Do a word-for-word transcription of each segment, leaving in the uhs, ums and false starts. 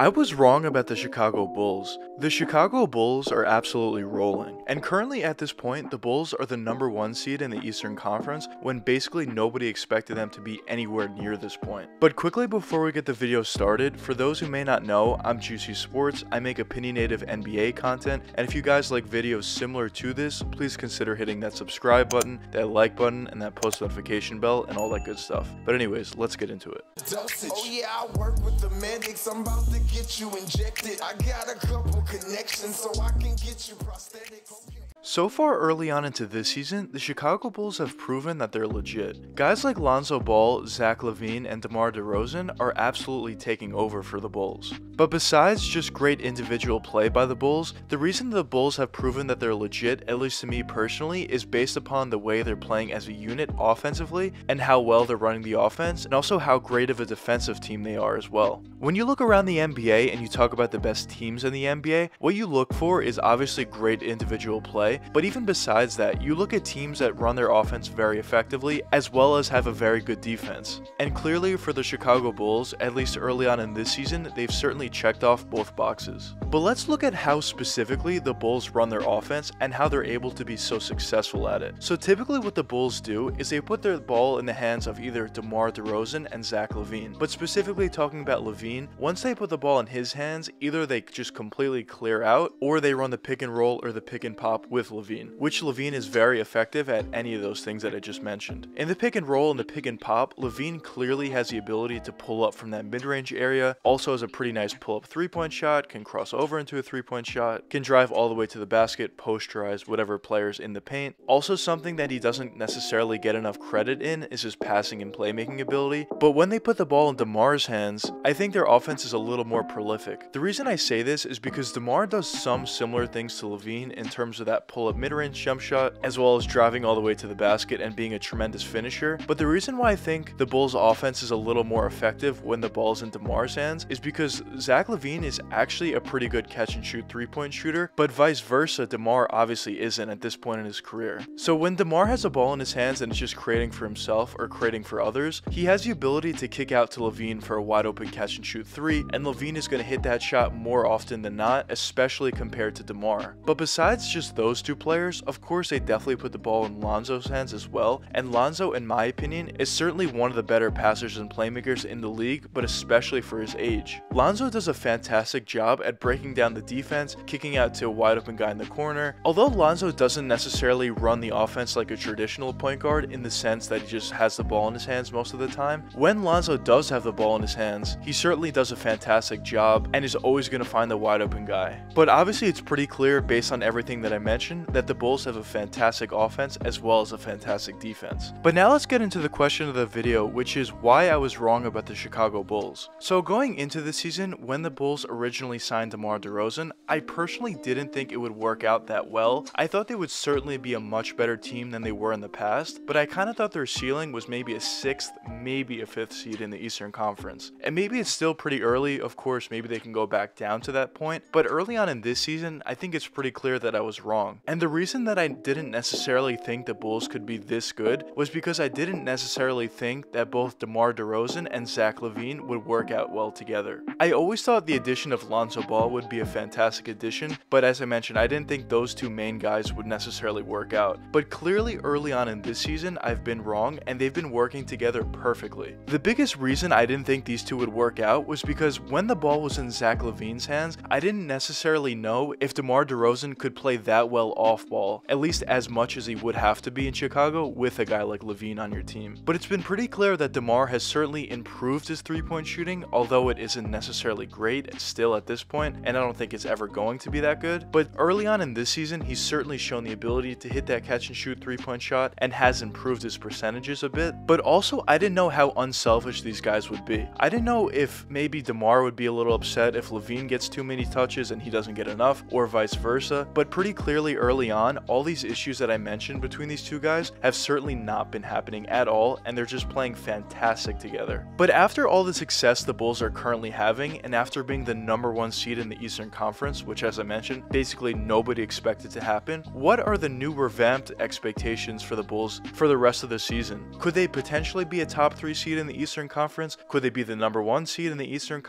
I was wrong about the Chicago Bulls. The Chicago Bulls are absolutely rolling, and currently at this point, the Bulls are the number one seed in the Eastern Conference when basically nobody expected them to be anywhere near this point. But quickly before we get the video started, for those who may not know, I'm Juicy Sports. I make opinionative N B A content, and if you guys like videos similar to this, please consider hitting that subscribe button, that like button, and that post notification bell, and all that good stuff. But anyways, let's get into it. Oh yeah, I work with the medics. I'm about to get you injected. I got a couple connections so I can get you prosthetics. So far early on into this season, the Chicago Bulls have proven that they're legit. Guys like Lonzo Ball, Zach LaVine, and DeMar DeRozan are absolutely taking over for the Bulls. But besides just great individual play by the Bulls, the reason the Bulls have proven that they're legit, at least to me personally, is based upon the way they're playing as a unit offensively and how well they're running the offense, and also how great of a defensive team they are as well. When you look around the N B A and you talk about the best teams in the N B A, what you look for is obviously great individual play. But even besides that, you look at teams that run their offense very effectively as well as have a very good defense. And clearly for the Chicago Bulls, at least early on in this season, they've certainly checked off both boxes. But let's look at how specifically the Bulls run their offense and how they're able to be so successful at it. So typically what the Bulls do is they put their ball in the hands of either DeMar DeRozan and Zach LaVine. But specifically talking about LaVine, once they put the ball in his hands, either they just completely clear out or they run the pick and roll or the pick and pop with LaVine, which LaVine is very effective at any of those things that I just mentioned. In the pick and roll and the pick and pop, LaVine clearly has the ability to pull up from that mid-range area, also has a pretty nice pull-up three-point shot, can cross over into a three-point shot, can drive all the way to the basket, posterize whatever players in the paint. Also something that he doesn't necessarily get enough credit in is his passing and playmaking ability, but when they put the ball in DeMar's hands, I think their offense is a little more prolific. The reason I say this is because DeMar does some similar things to LaVine in terms of that pull-up mid-range jump shot, as well as driving all the way to the basket and being a tremendous finisher. But the reason why I think the Bulls offense is a little more effective when the ball's in DeMar's hands is because Zach LaVine is actually a pretty good catch and shoot three-point shooter, but vice versa, DeMar obviously isn't at this point in his career. So when DeMar has a ball in his hands and is just creating for himself or creating for others, he has the ability to kick out to LaVine for a wide open catch and shoot three, and LaVine is going to hit that shot more often than not, especially compared to DeMar. But besides just those two players, of course they definitely put the ball in Lonzo's hands as well, and Lonzo, in my opinion, is certainly one of the better passers and playmakers in the league, but especially for his age. Lonzo does a fantastic job at breaking down the defense, kicking out to a wide open guy in the corner. Although Lonzo doesn't necessarily run the offense like a traditional point guard in the sense that he just has the ball in his hands most of the time, when Lonzo does have the ball in his hands, he certainly does a fantastic job and is always going to find the wide open guy. But obviously it's pretty clear based on everything that I mentioned that the Bulls have a fantastic offense as well as a fantastic defense. But now let's get into the question of the video, which is why I was wrong about the Chicago Bulls. So going into the season, when the Bulls originally signed DeMar DeRozan, I personally didn't think it would work out that well. I thought they would certainly be a much better team than they were in the past, but I kind of thought their ceiling was maybe a sixth, maybe a fifth seed in the Eastern Conference. And maybe it's still pretty early, of course, maybe they can go back down to that point, but early on in this season, I think it's pretty clear that I was wrong. And the reason that I didn't necessarily think the Bulls could be this good was because I didn't necessarily think that both DeMar DeRozan and Zach LaVine would work out well together. I always thought the addition of Lonzo Ball would be a fantastic addition, but as I mentioned, I didn't think those two main guys would necessarily work out. But clearly early on in this season, I've been wrong, and they've been working together perfectly. The biggest reason I didn't think these two would work out was because when the ball was in Zach LaVine's hands, I didn't necessarily know if DeMar DeRozan could play that well off ball, at least as much as he would have to be in Chicago with a guy like LaVine on your team. But it's been pretty clear that DeMar has certainly improved his three-point shooting, although it isn't necessarily great still at this point, and I don't think it's ever going to be that good. But early on in this season, he's certainly shown the ability to hit that catch and shoot three-point shot and has improved his percentages a bit. But also, I didn't know how unselfish these guys would be. I didn't know if maybe DeMar would be a little upset if LaVine gets too many touches and he doesn't get enough, or vice versa. But pretty clearly early on, all these issues that I mentioned between these two guys have certainly not been happening at all, and they're just playing fantastic together. But after all the success the Bulls are currently having, and after being the number one seed in the Eastern Conference, which as I mentioned, basically nobody expected to happen, what are the new revamped expectations for the Bulls for the rest of the season? Could they potentially be a top three seed in the Eastern Conference? Could they be the number one seed in the Eastern Conference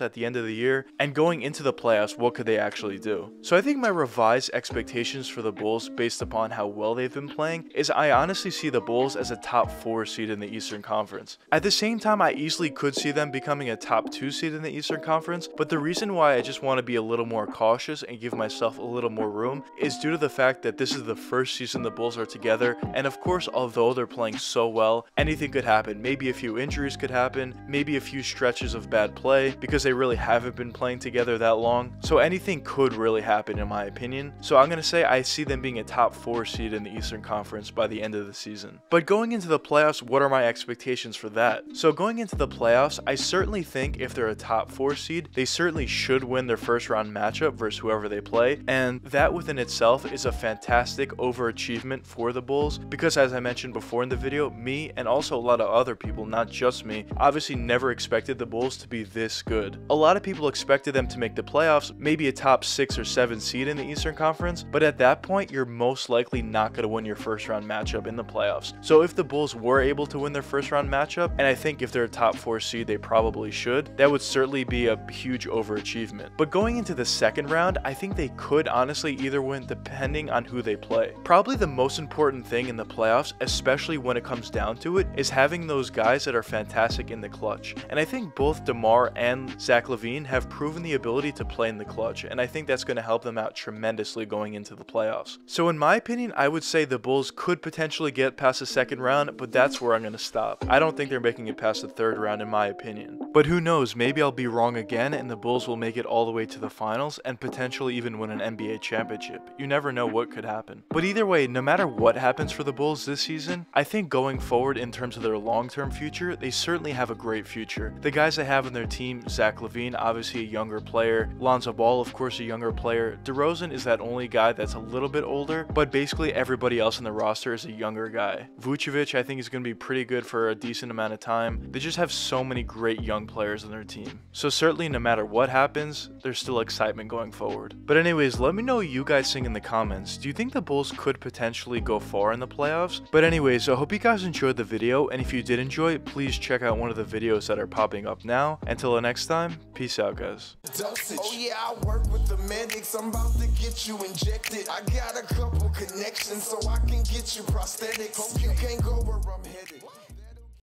at the end of the year, and going into the playoffs, what could they actually do? So I think my revised expectations for the Bulls based upon how well they've been playing is I honestly see the Bulls as a top four seed in the Eastern Conference. At the same time, I easily could see them becoming a top two seed in the Eastern Conference, but the reason why I just want to be a little more cautious and give myself a little more room is due to the fact that this is the first season the Bulls are together, and of course, although they're playing so well, anything could happen. Maybe a few injuries could happen, maybe a few stretches of bad play, because they really haven't been playing together that long, so anything could really happen in my opinion. So I'm going to say I see them being a top four seed in the Eastern Conference by the end of the season. But going into the playoffs, what are my expectations for that? So going into the playoffs, I certainly think if they're a top four seed, they certainly should win their first round matchup versus whoever they play, and that within itself is a fantastic overachievement for the Bulls, because as I mentioned before in the video, me and also a lot of other people, not just me, obviously never expected the Bulls to be this good. A lot of people expected them to make the playoffs, maybe a top six or seven seed in the Eastern Conference, but at that point, you're most likely not going to win your first round matchup in the playoffs. So if the Bulls were able to win their first round matchup, and I think if they're a top four seed, they probably should, that would certainly be a huge overachievement. But going into the second round, I think they could honestly either win depending on who they play. Probably the most important thing in the playoffs, especially when it comes down to it, is having those guys that are fantastic in the clutch. And I think both DeMar and Zach LaVine have proven the ability to play in the clutch, and I think that's going to help them out tremendously going into the playoffs. So in my opinion, I would say the Bulls could potentially get past the second round, but that's where I'm going to stop. I don't think they're making it past the third round in my opinion. But who knows, maybe I'll be wrong again and the Bulls will make it all the way to the finals and potentially even win an N B A championship. You never know what could happen. But either way, no matter what happens for the Bulls this season, I think going forward in terms of their long-term future, they certainly have a great future. The guys they have on their team, Zach LaVine, obviously a younger player, Lonzo Ball, of course, a younger player, DeRozan is that only guy that's a little bit older, but basically everybody else in the roster is a younger guy. Vucevic, I think, is going to be pretty good for a decent amount of time. They just have so many great young players on their team. So certainly no matter what happens, there's still excitement going forward. But anyways, let me know what you guys think in the comments. Do you think the Bulls could potentially go far in the playoffs? But anyways, I hope you guys enjoyed the video, and if you did enjoy it, please check out one of the videos that are popping up now. Until the next time, peace out, guys. Dosage. Oh yeah, I work with the medics. I'm about to get you injected. I got a couple connections so I can get you prosthetics. Hope you can't go where I'm headed.